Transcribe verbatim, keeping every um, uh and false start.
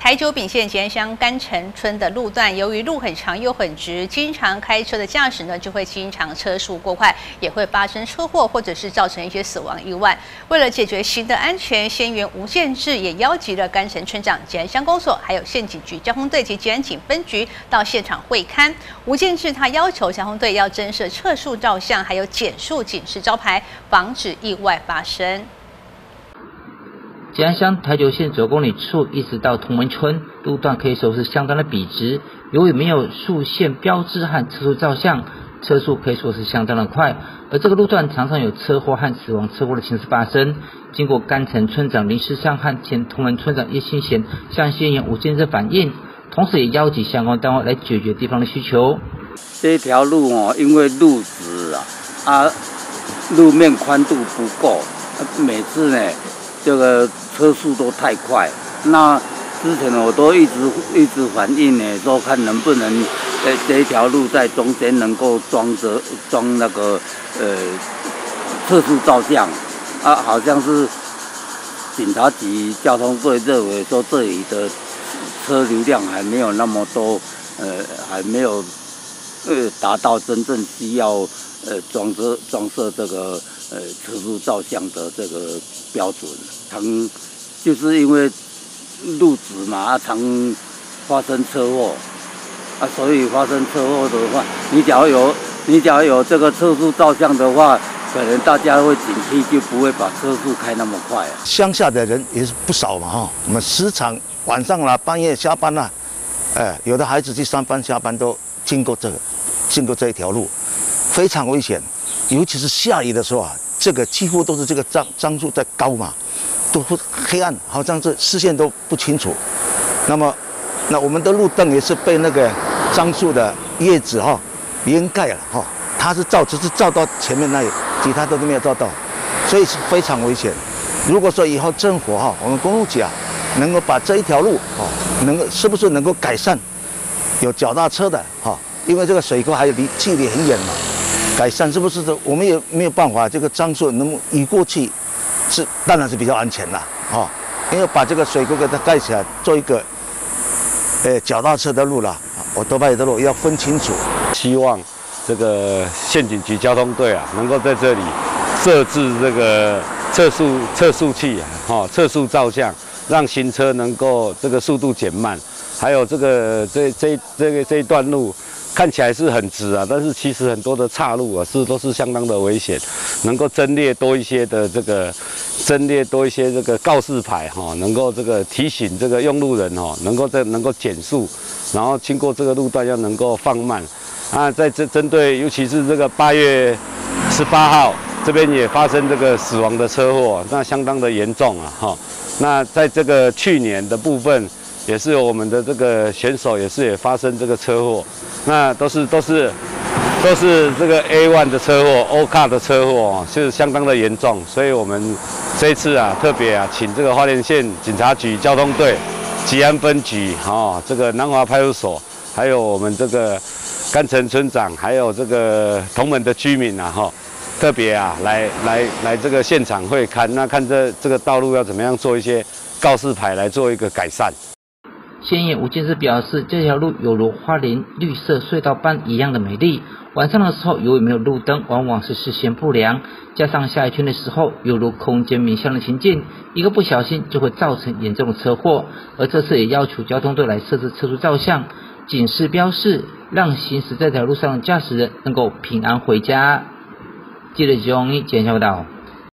台九丙县吉安乡干城村的路段，由于路很长又很直，经常开车的驾驶呢，就会经常车速过快，也会发生车祸或者是造成一些死亡意外。为了解决行的安全，县议员吴建志也邀集了干城村长、吉安乡公所，还有县警局交通队及吉安警分局到现场会勘。吴建志他要求交通队要增设测速照相，还有减速警示招牌，防止意外发生。 吉安乡台九线九公里处一直到同门村路段可以说是相当的笔直，由于没有速线标志和测速照相，车速可以说是相当的快，而这个路段常常有车祸和死亡车祸的情势发生。经过干城村长林世昌和前同门村长叶新贤向县议员吴建志反映，同时也邀集相关单位来解决地方的需求。 这条路哦，因为路直啊，啊，路面宽度不够，每次呢。 这个车速都太快，那之前我都一直一直反映呢，说看能不能，呃，这一条路在中间能够装着装那个呃测速照相，啊，好像是警察局交通队认为说这里的车流量还没有那么多，呃，还没有呃达到真正需要呃装设装设这个呃测速照相的这个标准。 常就是因为路直嘛，啊，常发生车祸，啊，所以发生车祸的话，你只要有你只要有这个测速照相的话，可能大家会警惕，就不会把车速开那么快啊。 乡下的人也是不少嘛，哈，我们时常晚上啦、半夜下班啦，哎，有的孩子去上班下班都经过这个，经过这一条路，非常危险，尤其是下雨的时候啊，这个几乎都是这个樟樟树在高嘛。 都黑暗，好像这视线都不清楚。那么，那我们的路灯也是被那个樟树的叶子哈掩盖了哈，它是照只是照到前面那里，其他都没有照到，所以是非常危险。如果说以后政府哈，我们公路局啊，能够把这一条路哦，能够是不是能够改善，有脚踏车的哈，因为这个水沟还有离距离很远嘛，改善是不是？我们也没有办法，这个樟树能移过去。 是，当然是比较安全啦，哦，因为把这个水沟给它盖起来，做一个，呃，脚踏车的路啦，我多半的路要分清楚。 希望这个县警局交通队啊，能够在这里设置这个测速测速器啊，哦，测速照相，让行车能够这个速度减慢。还有这个这这这个这一段路。 看起来是很直啊，但是其实很多的岔路啊，是都是相当的危险，能够增列多一些的这个，增列多一些这个告示牌哈、哦，能够这个提醒这个用路人哦，能够在能够减速，然后经过这个路段要能够放慢。啊，在这针对尤其是这个八月十八号这边也发生这个死亡的车祸，那相当的严重啊哈、哦。那在这个去年的部分。 也是有我们的这个选手，也是也发生这个车祸，那都是都是都是这个 A 一 的车祸 ，O 卡的车祸，是相当的严重，所以我们这一次啊，特别啊，请这个花莲县警察局交通队、吉安分局哦，这个南华派出所，还有我们这个干城村长，还有这个同门的居民啊，哈，特别啊，来来来这个现场会看，那看这这个道路要怎么样做一些告示牌来做一个改善。 县议员吴建志表示，这条路有如花莲绿色隧道般一样的美丽。晚上的时候，由于没有路灯，往往是视线不良，加上下雨天的时候，犹如空间迷向的情境，一个不小心就会造成严重的车祸。而这次也要求交通队来设置测速照相、警示标示，让行驶这条路上的驾驶人能够平安回家。记者钟一简报道。